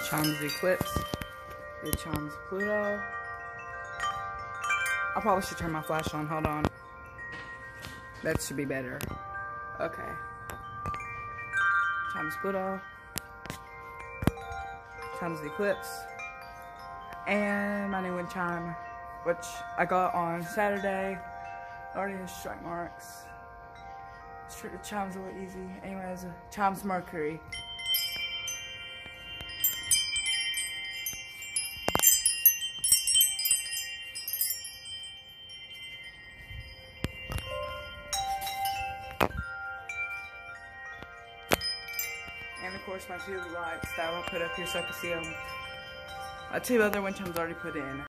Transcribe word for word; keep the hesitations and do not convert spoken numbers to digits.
Chimes Eclipse, the Chimes Pluto. I probably should turn my flash on, hold on. That should be better. Okay. Chimes Pluto, Chimes Eclipse, and my new wind chime, which I got on Saturday. Already has strike marks. Straight the chimes a little easy. Anyways, Chimes of Mercury. And of course my two lights that I'll put up here so I can see them. Uh, two other wind chimes already put in.